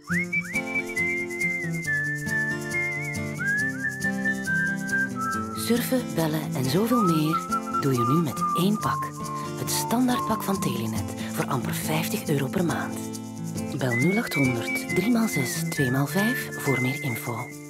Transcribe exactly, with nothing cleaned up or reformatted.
Surfen, bellen en zoveel meer doe je nu met één pak. Het standaardpak van Telenet voor amper vijftig euro per maand. Bel nul acht honderd, drie maal zes, twee maal vijf voor meer info.